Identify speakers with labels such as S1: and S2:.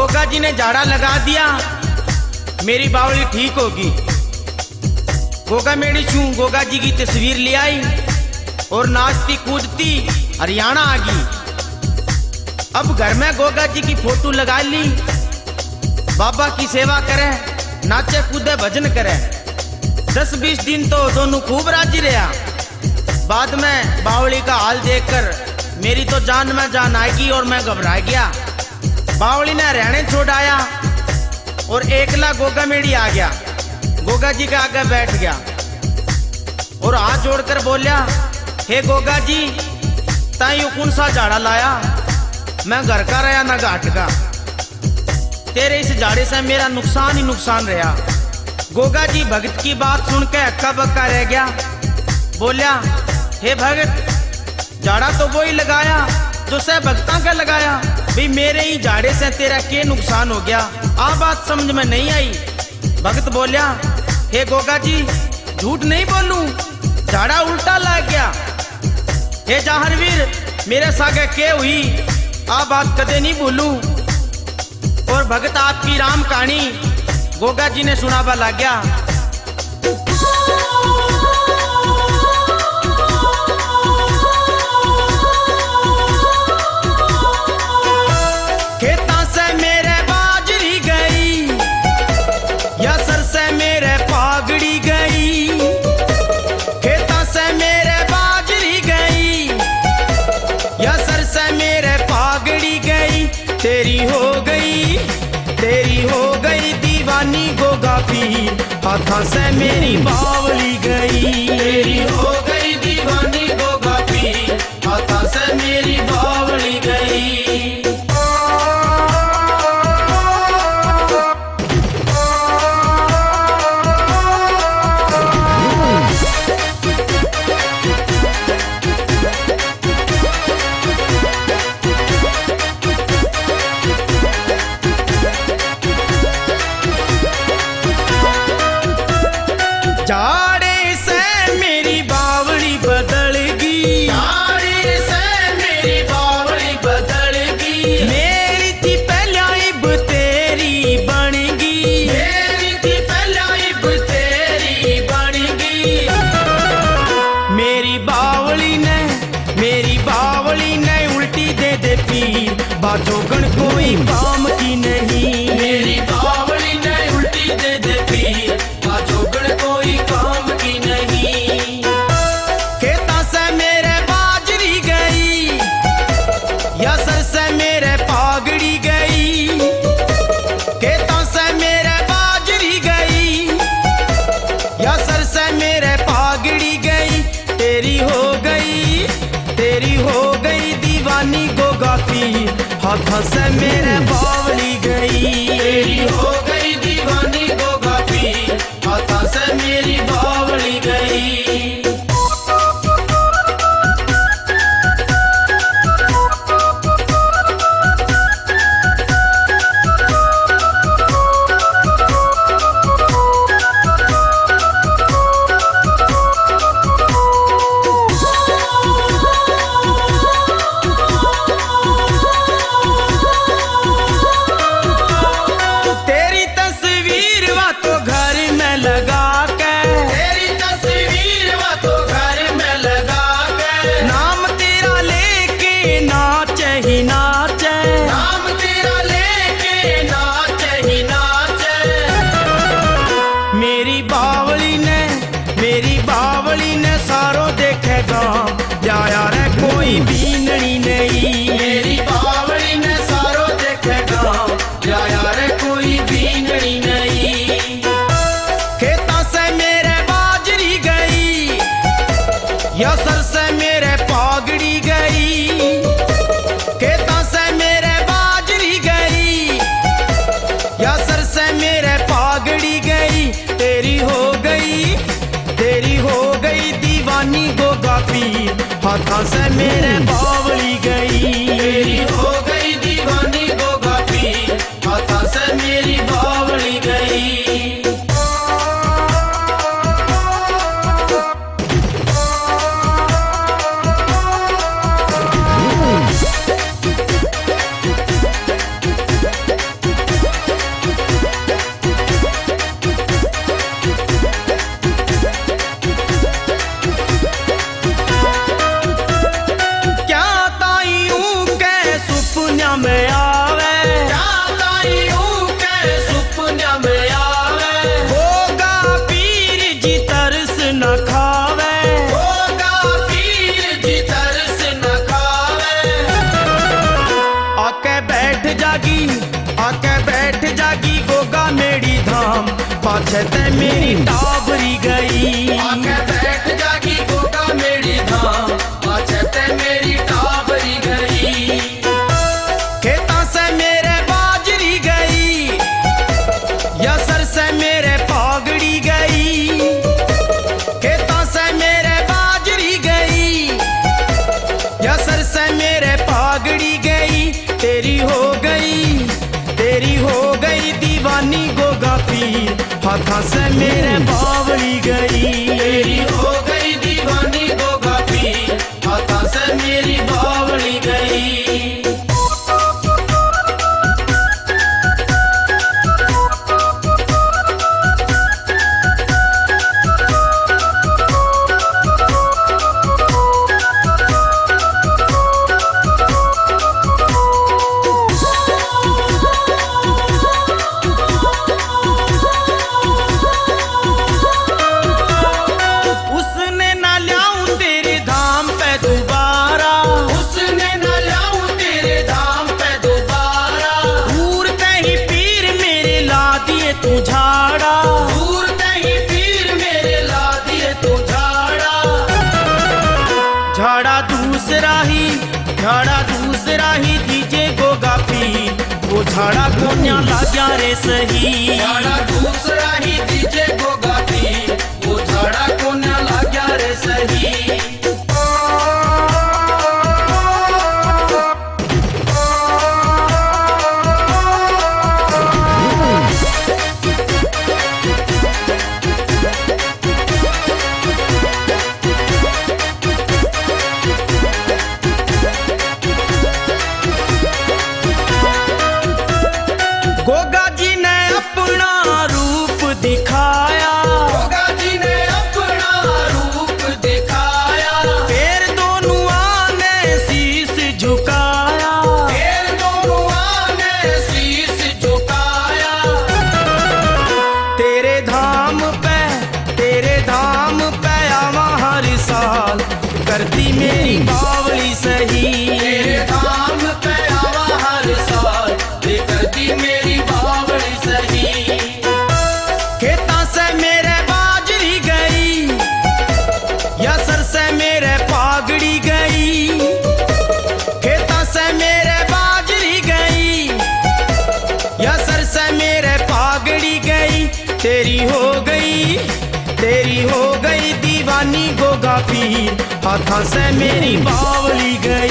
S1: गोगा जी ने झाड़ा लगा दिया, मेरी बावली ठीक होगी। गोगा मेरी छू गोगा जी की तस्वीर ले आई और नाचती कूदती हरियाणा आ गई। अब घर में गोगा जी की फोटो लगा ली, बाबा की सेवा करे, नाचे कूदे भजन करे। 10-20 दिन तो दोनों खूब राजी रहा। बाद में बावली का हाल देखकर मेरी तो जान में जान आएगी और मैं घबरा गया। बावली ने हरियाणे छोड़ाया और एकला गोगा मेड़ी आ गया। गोगा जी के आगे बैठ गया और हाथ जोड़कर बोलिया, हे गोगा जी, ताई कौन सा झाड़ा लाया? मैं घर का रहा ना घाट का, तेरे इस झाड़े से मेरा नुकसान ही नुकसान रहा। गोगा जी भगत की बात सुन के हक्का बक्का रह गया। बोलिया, हे भगत, झाड़ा तो वो ही लगाया जो से भक्ता का लगाया, भाई मेरे ही झाड़े से तेरा क्या नुकसान हो गया? आ बात समझ में नहीं आई। भगत बोलिया, हे गोगा जी, झूठ नहीं बोलूं, झाड़ा उल्टा लग गया। हे जाहरवीर, मेरे सागे के हुई, आ बात कदे नहीं भूलूं। और भगत आपकी राम कहानी गोगा जी ने सुनावा लग गया। खेता से मेरे बाजरी गई, या सर से मेरे पागड़ी गई। खेता से मेरे बाजरी गई, या सर से मेरे पागड़ी गई। तेरी हो गई दीवानी गोगा पीर, हाथा से मेरी बावली गई। तेरी हो गई दीवानी गोगा पीर, हाथा से मेरी बावली गई। झाड़े से मेरी बावली बदल गई, झाड़े से मेरी बावली बदल गई। मेरी थी पहला इब तेरी बन गई, मेरी थी पहला इब तेरी बन गई। मेरी बावली ने उल्टी दे दे पीर, बाजोगन कोई काम की नहीं। मेरी बावली ने उल्टी दे दे पीर, बाजोगन कोई काम की नहीं। खेता से मेरे बाजरी गई, या सर से मेरे पागड़ी गई। खेता से मेरे बाजरी गई, या सर से मेरे पागड़ी गई। तेरी हो गई दीवानी गोगा पीर, हाथा से मेरे बावली गई। तेरी हो गई दीवानी गोगा पीर, हाथा से मेरी बावली गई। तेरी तस्वीर वा तो घर में लगा के, तेरी तस्वीर वा तो घर में लगा के। नाम तेरा लेके नाचे ही नाचे, नाम तेरा लेके नाचे ही नाचे। मेरी बावली ने सारो देखेगा, जाया रे कोई बीननी नहीं। मेरी बावली ने सारो देखेगा, जाया रे कोई बीननी नहीं। खेता से मेरे बाजरी गई, या सर से मेरे पागड़ी गई। खेता से मेरे बाजरी गई, या सर से मेरे पागड़ी गई। तेरी हो गई दीवानी गोगा पीर, हाथा से मेरे बावली गई। तेरी हो गई दीवानी गोगा पीर, हाथा से मेरी बावली गई। सुपन्या में आवे, सुपन्या में आवे। गोगा पीर जी तरस न खावे, गोगा पीर जी तरस न खावे। आके बैठ जागी, आके बैठ जागी गोगा मेरी धाम, पाछे ते मेरी टाबरी गई। आके बैठ जागी गोगा मेरी धाम, पाछे ते मेरी टाबरी गई। खेता से मेरे बाजरी गई, यसर से मेरे पागड़ी गई। खेता से मेरे बाजरी गई, यसर से मेरे पागड़ी गई। तेरी हो गई, तेरी हो गई दीवानी गोगा पीर, हाथा से मेरे बावली गई। तेरी हो गई दीवानी गोगा पीर, हाथा से मेरी बावली गई। तू झाड़ा दूर नहीं पीर मेरे ला दिए तू झाड़ा। झाड़ा दूसरा ही दीजे गोगा पीर, वो झाड़ा कोन्या लाग्या रे सही। झाड़ा दूसरा ही दीजे गोगा पीर, वो झाड़ा कोन्या लाग्या रे सही। गोगा जी ने अपना रूप दिखाया, गोगा जी ने अपना रूप दिखाया। फिर दोनों ने शीश झुकाया, फिर दोनों ने शीश झुकाया। तेरे धाम पे आवा हर साल, करती मेरी बावली सही। तेरे धाम पे आवा हर साल, करती मेरी बावली सही। खेता से मेरे बाजरी गई, यसर से मेरे पागड़ी गई। खेता से मेरे बाजरी गई, यसर से मेरे पागड़ी गई। तेरी हो गई दीवानी गोगा पीर, हाथा से मेरी बावली गई।